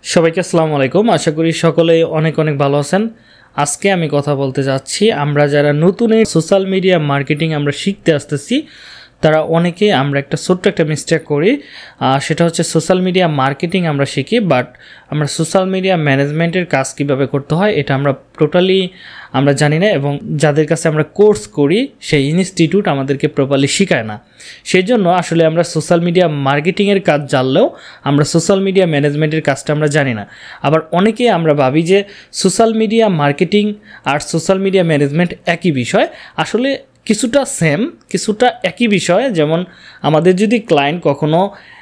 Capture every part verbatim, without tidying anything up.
সবাইকে আসসালামু আলাইকুম। আশা করি সকলেই অনেক অনেক ভালো আছেন। আজকে আমি কথা বলতে যাচ্ছি, আমরা যারা নতুন সোশ্যাল মিডিয়া মার্কেটিং আমরা শিখতে আসতেছি তারা অনেকেই আমরা একটা ছোট্ট একটা মিস্টেক করি, সেটা হচ্ছে সোশ্যাল মিডিয়া মার্কেটিং আমরা শিখি, বাট আমরা সোশ্যাল মিডিয়া ম্যানেজমেন্টের কাজ কীভাবে করতে হয় এটা আমরা টোটালি আমরা জানি না, এবং যাদের কাছে আমরা কোর্স করি সেই ইনস্টিটিউট আমাদেরকে প্রপারলি শেখায় না। সেই জন্য আসলে আমরা সোশ্যাল মিডিয়া মার্কেটিংয়ের কাজ জানলেও আমরা সোশ্যাল মিডিয়া ম্যানেজমেন্টের কাজটা আমরা জানি না। আবার অনেকেই আমরা ভাবি যে সোশ্যাল মিডিয়া মার্কেটিং আর সোশ্যাল মিডিয়া ম্যানেজমেন্ট একই বিষয়। আসলে কিছুটা সেম, কিছুটা একই বিষয়। যেমন আমাদের যদি ক্লায়েন্ট কখনো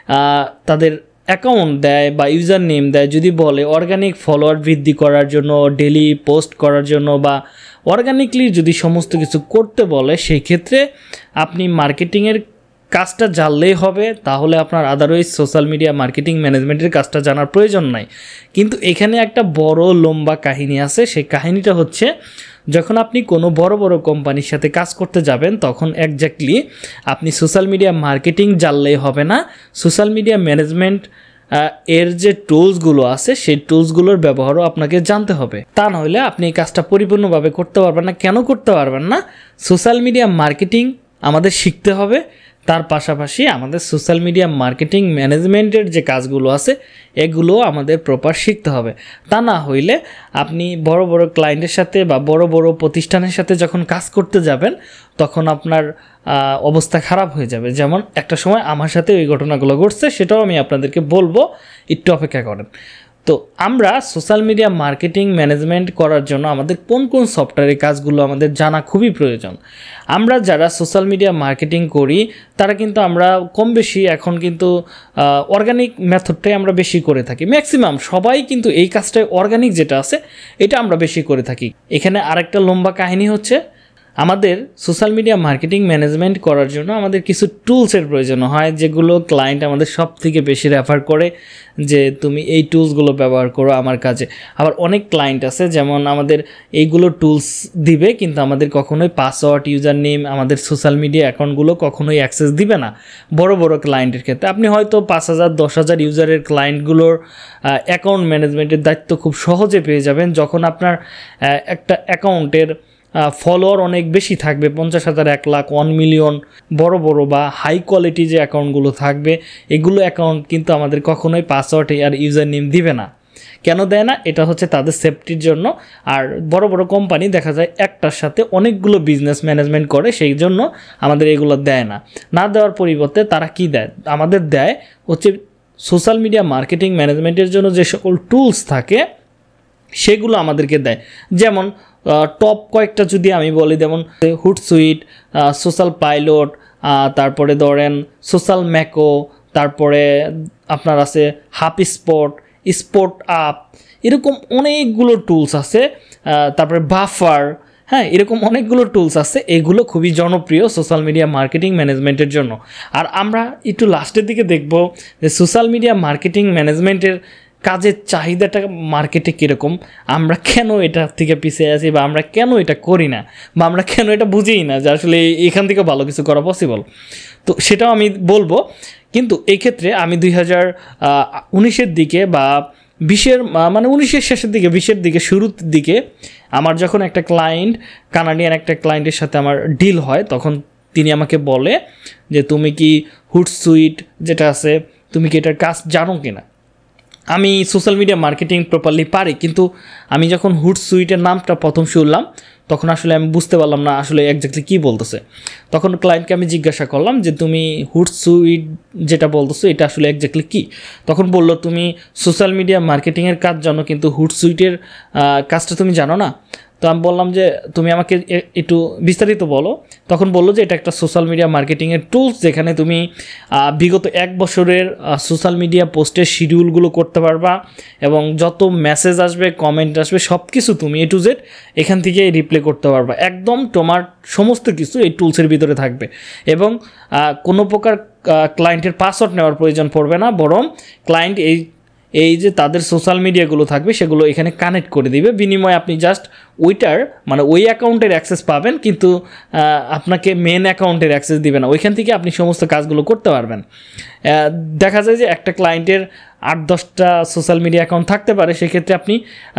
তাদের অ্যাকাউন্ট দেয় বা ইউজার নেম দেয়, যদি বলে অর্গানিক ফলোয়ার বৃদ্ধি করার জন্য, ডেলি পোস্ট করার জন্য বা অর্গানিকলি যদি সমস্ত কিছু করতে বলে, সেই ক্ষেত্রে আপনি মার্কেটিংয়ের কাজটা জানলেই হবে, তাহলে আপনার আদারওয়াইজ সোশ্যাল মিডিয়া মার্কেটিং ম্যানেজমেন্টের কাজটা জানার প্রয়োজন নাই। কিন্তু এখানে একটা বড় লম্বা কাহিনী আছে। সেই কাহিনীটা হচ্ছে, যখন আপনি কোনো বড় বড় কোম্পানির সাথে কাজ করতে যাবেন তখন একজ্যাক্টলি আপনি সোশ্যাল মিডিয়া মার্কেটিং জানলেই হবে না, সোশ্যাল মিডিয়া ম্যানেজমেন্ট এর যে টুলসগুলো আছে সেই টুলসগুলোর ব্যবহারও আপনাকে জানতে হবে। তা নইলে আপনি এই কাজটা পরিপূর্ণভাবে করতে পারবেন না। কেন করতে পারবেন না? সোশ্যাল মিডিয়া মার্কেটিং আমাদের শিখতে হবে, তার পাশাপাশি আমাদের সোশ্যাল মিডিয়া মার্কেটিং ম্যানেজমেন্টের যে কাজগুলো আছে এগুলো আমাদের প্রপার শিখতে হবে। তা না হইলে আপনি বড় বড় ক্লায়েন্টের সাথে বা বড় বড় প্রতিষ্ঠানের সাথে যখন কাজ করতে যাবেন তখন আপনার অবস্থা খারাপ হয়ে যাবে। যেমন একটা সময় আমার সাথে ওই ঘটনাগুলো ঘটছে, সেটাও আমি আপনাদেরকে বলবো, একটু অপেক্ষা করেন। তো আমরা সোশ্যাল মিডিয়া মার্কেটিং ম্যানেজমেন্ট করার জন্য আমাদের কোন কোন সফটওয়্যারের কাজগুলো আমাদের জানা খুবই প্রয়োজন। আমরা যারা সোশ্যাল মিডিয়া মার্কেটিং করি তারা কিন্তু আমরা কম বেশি এখন কিন্তু অর্গানিক মেথডটাই আমরা বেশি করে থাকি। ম্যাক্সিমাম সবাই কিন্তু এই কাজটাই অর্গানিক যেটা আছে এটা আমরা বেশি করে থাকি। এখানে আরেকটা লম্বা কাহিনী হচ্ছে, আমাদের সোশ্যাল মিডিয়া মার্কেটিং ম্যানেজমেন্ট করার জন্য আমাদের কিছু টুলসের প্রয়োজন হয়, যেগুলো ক্লায়েন্ট আমাদের সব থেকে বেশি রেফার করে যে তুমি এই টুলসগুলো ব্যবহার করো আমার কাজে। আবার অনেক ক্লায়েন্ট আছে যেমন আমাদের এইগুলো টুলস দিবে, কিন্তু আমাদের কখনোই পাসওয়ার্ড, ইউজার নেম, আমাদের সোশ্যাল মিডিয়া অ্যাকাউন্টগুলো কখনোই অ্যাক্সেস দিবে না। বড় বড় ক্লায়েন্টের ক্ষেত্রে আপনি হয়তো পাঁচ হাজার দশ হাজার ইউজারের ক্লায়েন্টগুলোর অ্যাকাউন্ট ম্যানেজমেন্টের দায়িত্ব খুব সহজে পেয়ে যাবেন, যখন আপনার একটা অ্যাকাউন্টের ফলোয়ার অনেক বেশি থাকবে, পঞ্চাশ হাজার, এক লাখ, ওয়ান মিলিয়ন, বড় বড় বা হাই কোয়ালিটি যে অ্যাকাউন্টগুলো থাকবে এগুলো অ্যাকাউন্ট কিন্তু আমাদের কখনোই পাসওয়ার্ড আর ইউজার নেম দিবে না। কেন দেয় না? এটা হচ্ছে তাদের সেফটির জন্য। আর বড় বড় কোম্পানি দেখা যায় একটার সাথে অনেকগুলো বিজনেস ম্যানেজমেন্ট করে, সেই জন্য আমাদের এগুলো দেয় না। না দেওয়ার পরিবর্তে তারা কি দেয়? আমাদের দেয় হচ্ছে সোশ্যাল মিডিয়া মার্কেটিং ম্যানেজমেন্টের জন্য যে সকল টুলস থাকে সেগুলো আমাদেরকে দেয়। যেমন টপ কয়েকটা যদি আমি বলি, যেমন হুটসুইট, সোশ্যাল পাইলট, তারপরে ধরেন সোশ্যাল ম্যাকো, তারপরে আপনার আছে হাপ স্পট, স্পট আপ, এরকম অনেকগুলো টুলস আছে। তারপরে বাফার, হ্যাঁ, এরকম অনেকগুলো টুলস আছে। এগুলো খুবই জনপ্রিয় সোশ্যাল মিডিয়া মার্কেটিং ম্যানেজমেন্টের জন্য। আর আমরা একটু লাস্টের দিকে দেখব যে সোশ্যাল মিডিয়া মার্কেটিং ম্যানেজমেন্টের কাজের চাহিদাটা মার্কেটে কীরকম, আমরা কেন এটা থেকে পিছিয়ে আছি, বা আমরা কেন এটা করি না, বা আমরা কেন এটা বুঝিই না যে আসলে এখান থেকে ভালো কিছু করা পসিবল। তো সেটাও আমি বলবো। কিন্তু এই ক্ষেত্রে আমি দুই হাজার উনিশের দিকে বা বিশের মানে উনিশের শেষের দিকে, বিশের দিকে, শুরুর দিকে আমার যখন একটা ক্লায়েন্ট, কানাডিয়ান একটা ক্লায়েন্টের সাথে আমার ডিল হয়, তখন তিনি আমাকে বলে যে তুমি কি হুটসুইট যেটা আছে তুমি কি এটার কাজ জানো কিনা। আমি সোশ্যাল মিডিয়া মার্কেটিং প্রপারলি পারি, কিন্তু আমি যখন হুটসুইটের নামটা প্রথম শুনলাম তখন আসলে আমি বুঝতে পারলাম না আসলে একজ্যাক্টলি কী বলতেছে। তখন ক্লায়েন্টকে আমি জিজ্ঞাসা করলাম যে তুমি হুটসুইট যেটা বলতেছো এটা আসলে একজ্যাক্টলি কী। তখন বললো তুমি সোশ্যাল মিডিয়া মার্কেটিংয়ের কাজ জানো, কিন্তু হুটসুইটের কাজটা তুমি জানো না। তো আমি বললাম যে তুমি আমাকে একটু বিস্তারিত বলো। তখন বললো যে এটা একটা সোশ্যাল মিডিয়া মার্কেটিংয়ের টুলস, যেখানে তুমি বিগত এক বছরের সোশ্যাল মিডিয়া পোস্টের শিডিউলগুলো করতে পারবা, এবং যত মেসেজ আসবে, কমেন্ট আসবে, সব কিছু তুমি এ টু জেড এখান থেকে রিপ্লে করতে পারবা। একদম তোমার সমস্ত কিছু এই টুলসের ভিতরে থাকবে, এবং কোনো প্রকার ক্লায়েন্টের পাসওয়ার্ড নেওয়ার প্রয়োজন পড়বে না, বরং ক্লায়েন্ট এই এই যে তাদের সোশ্যাল মিডিয়াগুলো থাকবে সেগুলো এখানে কানেক্ট করে দিবে। বিনিময়ে আপনি জাস্ট ওইটার মানে ওই অ্যাকাউন্টের অ্যাক্সেস পাবেন, কিন্তু আপনাকে মেন অ্যাকাউন্টের অ্যাক্সেস দিবে না। ওইখান থেকে আপনি সমস্ত কাজগুলো করতে পারবেন। দেখা যায় যে একটা ক্লায়েন্টের আট দশটা সোশ্যাল মিডিয়া অ্যাকাউন্ট থাকতে পারে, সেক্ষেত্রে আপনি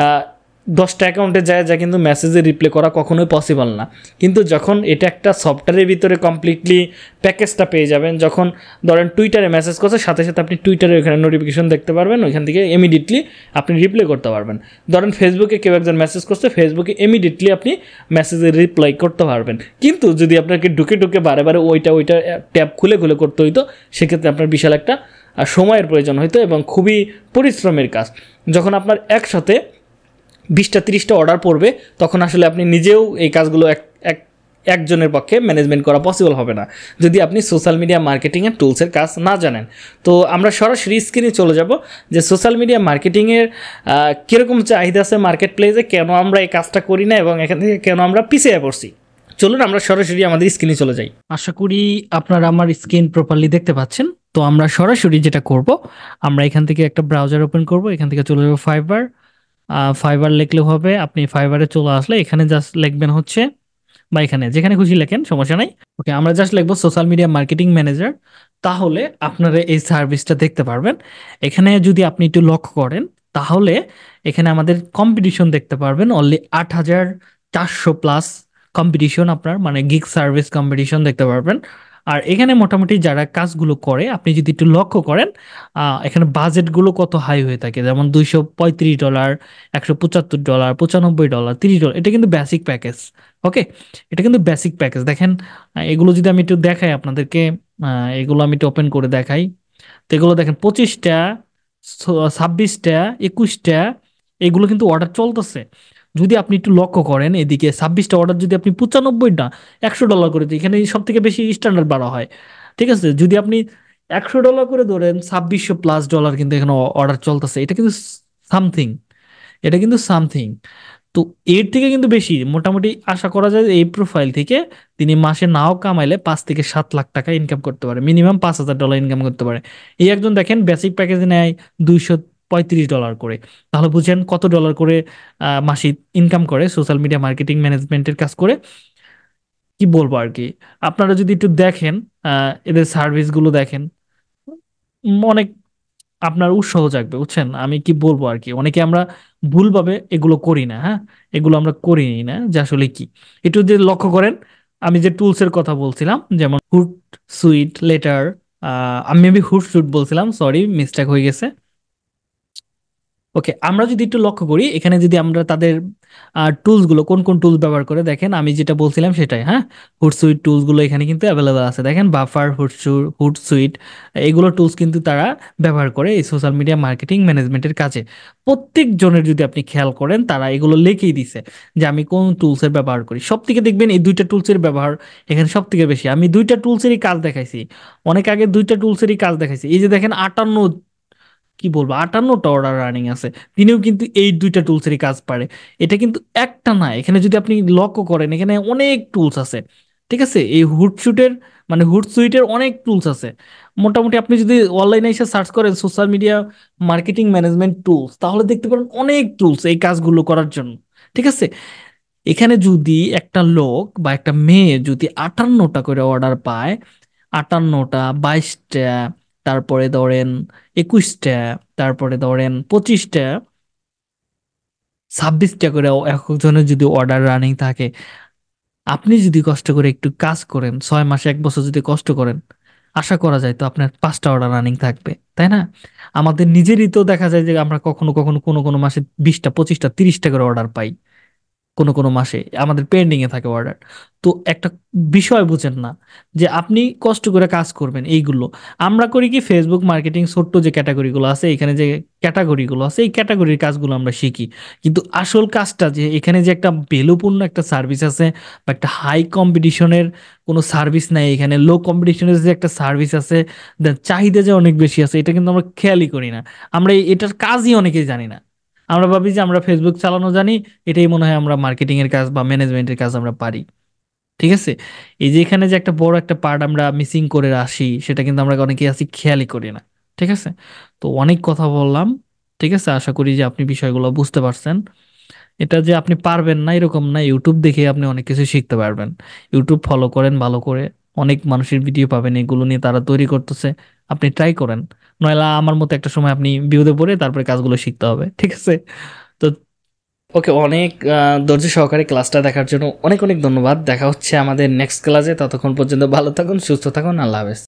দশটা অ্যাকাউন্টে যায় যা কিন্তু মেসেজে রিপ্লাই করা কখনোই পসিবল না। কিন্তু যখন এটা একটা সফটওয়্যারের ভিতরে কমপ্লিটলি প্যাকেজটা পেয়ে যাবেন, যখন ধরেন টুইটারে মেসেজ করছে সাথে সাথে আপনি টুইটারে ওইখানে নোটিফিকেশন দেখতে পারবেন, ওইখান থেকে ইমিডিয়েটলি আপনি রিপ্লাই করতে পারবেন। ধরেন ফেসবুকে কেউ একজন মেসেজ করছে, ফেসবুকে ইমিডিয়েটলি আপনি মেসেজে রিপ্লাই করতে পারবেন। কিন্তু যদি আপনাকে ঢুকে ঢুকে বারে বারে ওইটা ওইটা ট্যাব খুলে খুলে করতে হইতো, সেক্ষেত্রে আপনার বিশাল একটা সময়ের প্রয়োজন হইতো এবং খুবই পরিশ্রমের কাজ। যখন আপনার একসাথে বিশটা তিরিশটা অর্ডার পড়বে, তখন আসলে আপনি নিজেও এই কাজগুলো এক এক একজনের পক্ষে ম্যানেজমেন্ট করা পসিবল হবে না, যদি আপনি সোশ্যাল মিডিয়া মার্কেটিংয়ের টুলসের কাজ না জানেন। তো আমরা সরাসরি স্ক্রিনে চলে যাব যে সোশ্যাল মিডিয়া মার্কেটিংয়ের কীরকম চাহিদা আছে মার্কেট প্লেসে, কেন আমরা এই কাজটা করি না এবং এখান থেকে কেন আমরা পিছিয়ে পড়ছি। চলুন আমরা সরাসরি আমাদের স্ক্রিনে চলে যাই। আশা করি আপনারা আমার স্ক্রিন প্রপারলি দেখতে পাচ্ছেন। তো আমরা সরাসরি যেটা করব, আমরা এখান থেকে একটা ব্রাউজার ওপেন করব, এখান থেকে চলে যাব ফাইবার। ফাইবার লিখলেও হবে, আপনি ফাইবারে চলে আসলে এখানে জাস্ট লিখবেন হচ্ছে, বা এখানে যেখানে খুশি লেখেন, সমস্যা নাই। ওকে, আমরা জাস্ট লিখবো সোশ্যাল মিডিয়া মার্কেটিং ম্যানেজার, তাহলে আপনারা এই সার্ভিসটা দেখতে পারবেন। এখানে যদি আপনি একটু লক্ষ্য করেন, তাহলে এখানে আমাদের কম্পিটিশন দেখতে পারবেন, অনলি আট হাজার চারশো প্লাস কম্পিটিশন, আপনার মানে গিগ সার্ভিস কম্পিটিশন দেখতে পারবেন। আর এখানে মোটামুটি যারা কাজগুলো করে, আপনি যদি একটু লক্ষ্য করেন, এখানে বাজেটগুলো কত হাই হয়ে থাকে, যেমন দুইশো পঁয়ত্রিশ ডলার, একশো পঁচাত্তর ডলার, পঁচানব্বই ডলার, তিরিশ ডলার, এটা কিন্তু বেসিক প্যাকেজ। ওকে, এটা কিন্তু বেসিক প্যাকেজ। দেখেন এগুলো যদি আমি একটু দেখাই আপনাদেরকে, এগুলো আমি একটু ওপেন করে দেখাই। তো এগুলো দেখেন পঁচিশটা, ছাব্বিশটা, একুশটা, এগুলো কিন্তু অর্ডার চলতেছে। যদি আপনি একটু লক্ষ্য করেন এদিকে ছাব্বিশটা অর্ডার যদি আপনি পঁচানব্বই না একশো ডলার করে দিই, এখানে সব থেকে বেশি স্ট্যান্ডার্ড বাড়া হয়। ঠিক আছে, যদি আপনি একশো ডলার করে ধরেন, ছাব্বিশশো প্লাস ডলার কিন্তু এখানে অর্ডার চলতেছে। এটা কিন্তু সামথিং, এটা কিন্তু সামথিং। তো এর থেকে কিন্তু বেশি মোটামুটি আশা করা যায় যে এই প্রোফাইল থেকে তিনি মাসে নাও কামাইলে পাঁচ থেকে সাত লাখ টাকা ইনকাম করতে পারে, মিনিমাম পাঁচ হাজার ডলার ইনকাম করতে পারে। এই একজন দেখেন বেসিক প্যাকেজে নেয় দুইশো পঁয়ত্রিশ ডলার করে, তাহলে বুঝেন কত ডলার করে আহ, মাসিক ইনকাম করে সোশ্যাল মিডিয়া মার্কেটিং ম্যানেজমেন্টের কাজ করে। কি বলবো আর কি, আপনারা যদি একটু দেখেন আহ, এদের সার্ভিসগুলো দেখেন, উম, অনেক আপনার উৎসাহ জাগবে, বুঝছেন আমি কি বলবো আর কি। অনেকে আমরা ভুলভাবে এগুলো করি না, হ্যাঁ, এগুলো আমরা করি না যে আসলে কি। একটু যে লক্ষ্য করেন, আমি যে টুলসের কথা বলছিলাম, যেমন হুট সুইট লেটার, আমি মেবি হুট সুইট বলছিলাম, সরি মিস্টেক হয়ে গেছে। ওকে, আমরা যদি একটু লক্ষ্য করি এখানে, যদি আমরা তাদের টুলস গুলো কোন কোন টুলস ব্যবহার করে দেখেন, আমি যেটা বলছিলাম সেটাই, হ্যাঁ, হুড সুইট টুলস গুলো এখানে কিন্তু অ্যাভেলেবল আছে। দেখেন বাফার, হুড হুড সুইট, এইগুলো টুলস কিন্তু তারা ব্যবহার করে এই সোশ্যাল মিডিয়া মার্কেটিং ম্যানেজমেন্টের কাজে। প্রত্যেক জনের যদি আপনি খেয়াল করেন, তারা এগুলো লিখেই দিছে যে আমি কোন টুলসের ব্যবহার করি। সব থেকে দেখবেন এই দুইটা টুলসের ব্যবহার এখানে সব থেকে বেশি। আমি দুইটা টুলসেরই কাজ দেখাইছি, অনেক আগে দুইটা টুলসেরই কাজ দেখাইছি। এই যে দেখেন আটান্ন, কি বলবো, আটান্নটা অর্ডার রানিং আছে, তিনিও কিন্তু এই দুইটা টুলসেরই কাজ পারে। এটা কিন্তু একটা না, এখানে যদি আপনি লক্ষ্য করেন এখানে অনেক টুলস আছে। ঠিক আছে, এই হুডশুটের মানে হুড সুইটের অনেক টুলস আছে। মোটামুটি আপনি যদি অনলাইনে এসে সার্চ করেন social media marketing management tools, তাহলে দেখতে পারেন অনেক টুলস এই কাজগুলো করার জন্য। ঠিক আছে, এখানে যদি একটা লোক বা একটা মেয়ে যদি আটান্নটা করে অর্ডার পায়, আটান্নটা, বাইশটা, তারপরে ধরেন একুশটা, তারপরে ধরেন পঁচিশটা, ছাব্বিশটা করে একজনের যদি অর্ডার রানিং থাকে, আপনি যদি কষ্ট করে একটু কাজ করেন, ছয় মাসে এক বছর যদি কষ্ট করেন, আশা করা যায় তো আপনার পাঁচটা অর্ডার রানিং থাকবে, তাই না? আমাদের নিজেরই তো দেখা যায় যে আমরা কখনো কখনো কোনো কোনো মাসে বিশটা, পঁচিশটা, তিরিশটা করে অর্ডার পাই, কোনো কোনো মাসে আমাদের পেন্ডিং এ থাকে অর্ডার। তো একটা বিষয় বুঝেন না যে আপনি কষ্ট করে কাজ করবেন এইগুলো। আমরা করি কি, ফেসবুক মার্কেটিং ছোট্ট যে ক্যাটাগরিগুলো আছে, এখানে যে ক্যাটাগরিগুলো আছে, এই ক্যাটাগরির কাজগুলো আমরা শিখি। কিন্তু আসল কাজটা যে এখানে যে একটা ভ্যালুপূর্ণ একটা সার্ভিস আছে, বা একটা হাই কম্পিটিশনের কোনো সার্ভিস নাই, এখানে লো কম্পিটিশনের যে একটা সার্ভিস আছে, দেন চাহিদা যে অনেক বেশি আছে, এটা কিন্তু আমরা খেয়ালই করি না। আমরা এই- এটার কাজই অনেকেই জানি না। আমরা ভাবি যে আমরা ফেসবুক চালানো জানি, এটাই মনে হয় আমরা মার্কেটিং এর কাজ বা ম্যানেজমেন্টের কাজ আমরা পারি। ঠিক আছে, এই যে এখানে যে একটা বড় একটা পার্ট আমরা মিসিং করে আসি, সেটা কিন্তু আমরা অনেকেই আছি খেয়ালই করি না। ঠিক আছে, তো অনেক কথা বললাম। ঠিক আছে, আশা করি যে আপনি বিষয়গুলো বুঝতে পারছেন। এটা যে আপনি পারবেন না এরকম না, ইউটিউব দেখে আপনি অনেক কিছু শিখতে পারবেন। ইউটিউব ফলো করেন ভালো করে, অনেক মানুষের ভিডিও পাবেন এগুলো নিয়ে, তারা তৈরি করতেছে। আপনি ট্রাই করেন, নয়লা আমার মতো একটা সময় আপনি বিপদে পড়ে তারপরে কাজগুলো শিখতে হবে, ঠিক আছে? তো ওকে, অনেক আহ, ধৈর্য সহকারে ক্লাসটা দেখার জন্য অনেক অনেক ধন্যবাদ। দেখা হচ্ছে আমাদের নেক্সট ক্লাসে, ততক্ষণ পর্যন্ত ভালো থাকুন, সুস্থ থাকুন, আল্লাহ হাফেজ।